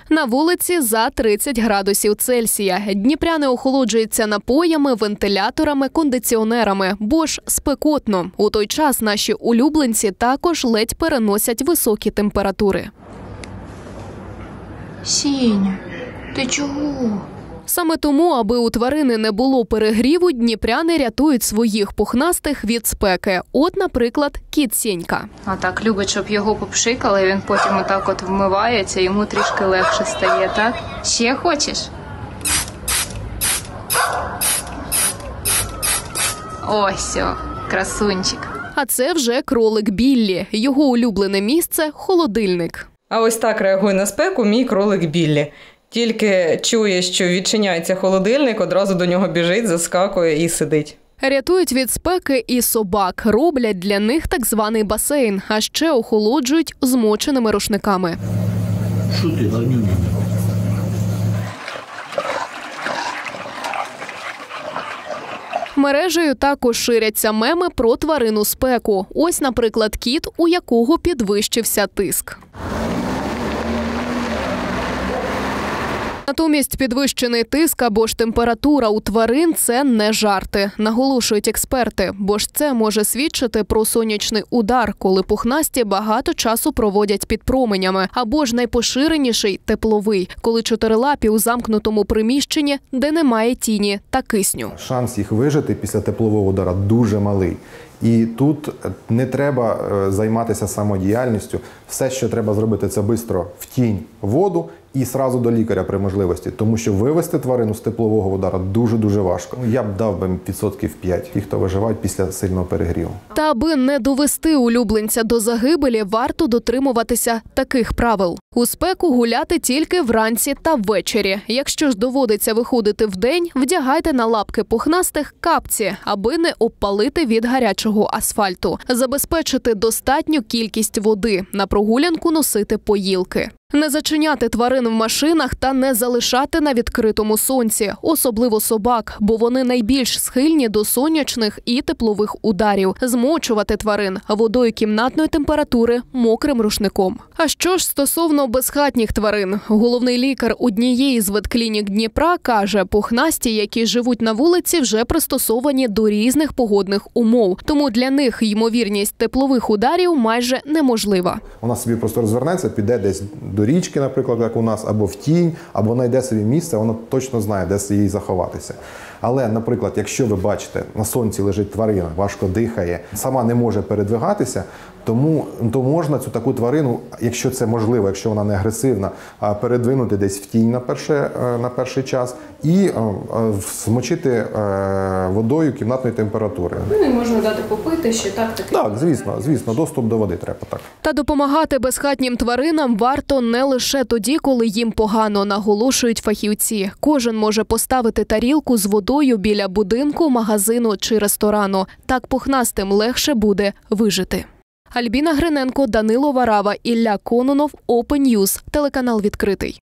На вулиці за 30 градусів Цельсія. Дніпряни охолоджуються напоями, вентиляторами, кондиціонерами, бо ж спекотно. У той час наші улюбленці також ледь переносять високі температури. Сіня, ти чого? Саме тому, аби у тварини не було перегріву, дніпряни рятують своїх пухнастих від спеки. От, наприклад, кіт Сєнька. А так любить, щоб його попшикали, він потім отак от вмивається, йому трішки легше стає, так? Ще хочеш? Ось, красунчик. А це вже кролик Біллі. Його улюблене місце – холодильник. А ось так реагує на спеку мій кролик Біллі. Тільки чує, що відчиняється холодильник, одразу до нього біжить, заскакує і сидить. Рятують від спеки і собак. Роблять для них так званий басейн, а ще охолоджують змоченими рушниками. Що ти, гарнюня? Мережею також ширяться меми про тварину спеку. Ось, наприклад, кіт, у якого підвищився тиск. Натомість підвищений тиск або ж температура у тварин – це не жарти, наголошують експерти, бо ж це може свідчити про сонячний удар, коли пухнасті багато часу проводять під променями, або ж найпоширеніший – тепловий, коли чотирилапі у замкнутому приміщенні, де немає тіні та кисню. Шанс їх вижити після теплового удару дуже малий. І тут не треба займатися самодіяльністю. Все, що треба зробити, це швидко в тінь, воду і одразу до лікаря при можливості. Тому що вивести тварину з теплового удару дуже-дуже важко. Я б дав би 5%, ті, хто виживають після сильного перегріву. Та аби не довести улюбленця до загибелі, варто дотримуватися таких правил. У спеку гуляти тільки вранці та ввечері. Якщо ж доводиться виходити вдень, вдягайте на лапки пухнастих капці, аби не обпалити від гарячого асфальту. Забезпечити достатню кількість води. На прогулянку носити поїлки. Не зачиняти тварин в машинах та не залишати на відкритому сонці, особливо собак, бо вони найбільш схильні до сонячних і теплових ударів. Змочувати тварин водою кімнатної температури мокрим рушником. А що ж стосовно безхатніх тварин? Головний лікар однієї з ветклінік Дніпра каже, пухнасті, які живуть на вулиці, вже пристосовані до різних погодних умов. Тому для них ймовірність теплових ударів майже неможлива. Вона собі просто розвернеться, піде десь до річки, наприклад, як у нас, або в тінь, або знайде собі місце, вона точно знає, де їй заховатися. Але, наприклад, якщо ви бачите, на сонці лежить тварина, важко дихає, сама не може передвигатися, то можна цю таку тварину, якщо це можливо, якщо вона не агресивна, передвинути десь в тінь на перший час і змочити водою кімнатної температури. Ну і можна дати попити, що так. Так, звісно, доступ до води треба, так. Та допомагати безхатнім тваринам варто не лише тоді, коли їм погано, наголошують фахівці. Кожен може поставити тарілку з водою біля будинку, магазину чи ресторану. Так пухнастим легше буде вижити. Альбіна Гриненко, Данило Варава, Ілля Кононов, Open News, телеканал «Відкритий».